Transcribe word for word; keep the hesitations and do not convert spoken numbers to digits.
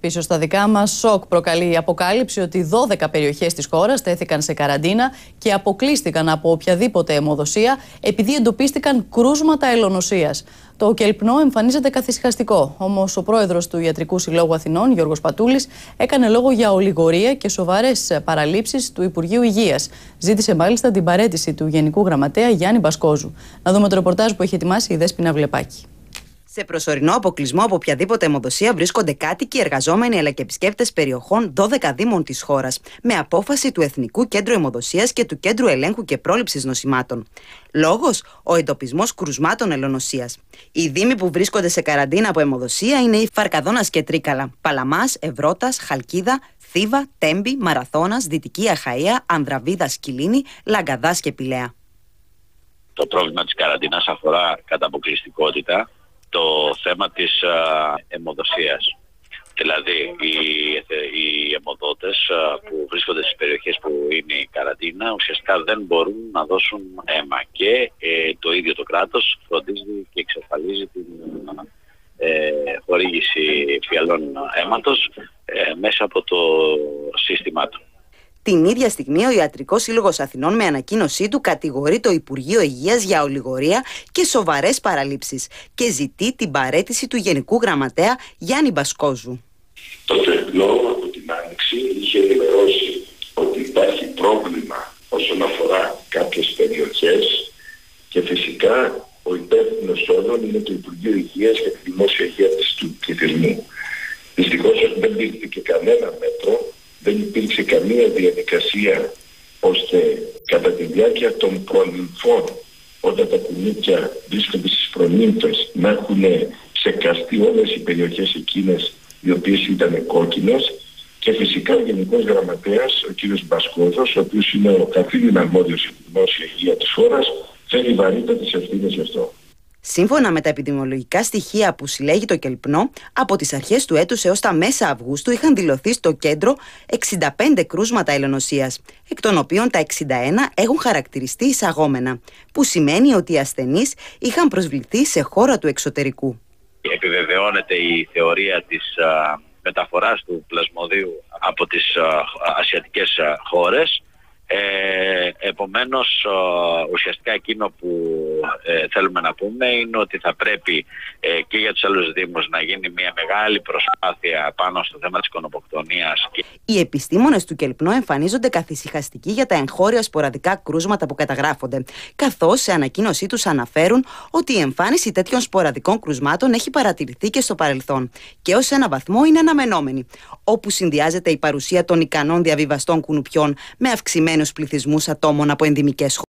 Πίσω στα δικά μας, σοκ προκαλεί η αποκάλυψη ότι δώδεκα περιοχές της χώρας τέθηκαν σε καραντίνα και αποκλείστηκαν από οποιαδήποτε αιμοδοσία επειδή εντοπίστηκαν κρούσματα ελονοσίας. Το κελπνό εμφανίζεται καθησυχαστικό. Όμως ο πρόεδρος του Ιατρικού Συλλόγου Αθηνών, Γιώργος Πατούλης, έκανε λόγο για ολιγορία και σοβαρές παραλήψεις του Υπουργείου Υγείας. Ζήτησε μάλιστα την παραίτηση του Γενικού Γραμματέα Γιάννη Μπασκόζου. Να δούμε το ρεπορτάζ που έχει ετοιμάσει η Δέσποινα Βλεπάκη. Σε προσωρινό αποκλεισμό από οποιαδήποτε αιμοδοσία βρίσκονται κάτοικοι, εργαζόμενοι αλλά και επισκέπτες περιοχών δώδεκα δήμων της χώρας, με απόφαση του Εθνικού Κέντρου Αιμοδοσίας και του Κέντρου Ελέγχου και Πρόληψης Νοσημάτων. Λόγος: ο εντοπισμός κρουσμάτων ελονοσίας. Οι δήμοι που βρίσκονται σε καραντίνα από αιμοδοσία είναι η Φαρκαδόνας και Τρίκαλα, Παλαμάς, Ευρώτας, Χαλκίδα, Θήβα, Τέμπη, Μαραθώνας, Δυτική Αχαΐα, Ανδραβίδας, Κιλίνη, Λαγκαδάς και Πηλαία. Το πρόβλημα της καραντίνας αφορά κατά αποκλειστικότητα το θέμα της α, αιμοδοσίας. Δηλαδή οι, οι αιμοδότες α, που βρίσκονται στις περιοχές που είναι η καραντίνα ουσιαστικά δεν μπορούν να δώσουν αίμα και ε, το ίδιο το κράτος φροντίζει και εξασφαλίζει την ε, χορήγηση φιαλών αίματος ε, μέσα από το σύστημά του. Την ίδια στιγμή, ο Ιατρικός Σύλλογος Αθηνών με ανακοίνωσή του κατηγορεί το Υπουργείο Υγείας για ολιγορία και σοβαρές παραλήψεις και ζητεί την παραίτηση του Γενικού Γραμματέα Γιάννη Μπασκόζου. Το ΤΕΠΛΟ από την Άνοιξη είχε ενημερώσει ότι υπάρχει πρόβλημα όσον αφορά κάποιες περιοχές και φυσικά ο υπεύθυνος όλων είναι το Υπουργείο Υγείας για τη δημόσια υγεία του πληθυσμού. Δυστυχώς δεν πήρθηκε κανένα μέτρο. Δεν υπήρξε καμία διαδικασία ώστε κατά τη διάρκεια των προνυμφών, όταν τα κουνούπια βρίσκονται στις προνύμφες, να έχουν ψεκαστεί όλες οι περιοχές εκείνες οι οποίες ήταν κόκκινες, και φυσικά ο Γενικός Γραμματέας, ο κ. Μπασκόζος, ο οποίος είναι ο καθήλυνα αρμόδιος για τη δημόσια υγεία της χώρας, φέρει βαρύτατες ευθύνες γι' αυτό. Σύμφωνα με τα επιδημιολογικά στοιχεία που συλλέγει το κελπνό, από τις αρχές του έτους έως τα μέσα Αυγούστου είχαν δηλωθεί στο κέντρο εξήντα πέντε κρούσματα ελονοσίας, εκ των οποίων τα εξήντα ένα έχουν χαρακτηριστεί εισαγόμενα, που σημαίνει ότι οι ασθενείς είχαν προσβληθεί σε χώρα του εξωτερικού. Επιβεβαιώνεται η θεωρία της α, μεταφοράς του πλασμοδίου από τις α, ασιατικές α, χώρες. Ε, επομένως ουσιαστικά εκείνο που ε, θέλουμε να πούμε είναι ότι θα πρέπει ε, και για τους άλλους δήμους να γίνει μια μεγάλη προσπάθεια πάνω στο θέμα της κονοποκτονίας. Οι επιστήμονες του κελπνό εμφανίζονται καθησυχαστικοί για τα εγχώρια σποραδικά κρούσματα που καταγράφονται, καθώς σε ανακοίνωσή τους αναφέρουν ότι η εμφάνιση τέτοιων σποραδικών κρουσμάτων έχει παρατηρηθεί και στο παρελθόν και ως ένα βαθμό είναι αναμενόμενη, όπου συνδυάζεται η παρουσία των ικανών διαβιβαστών κουνουπιών με αυξημένους πληθυσμούς ατόμων από ενδημικές χώρες.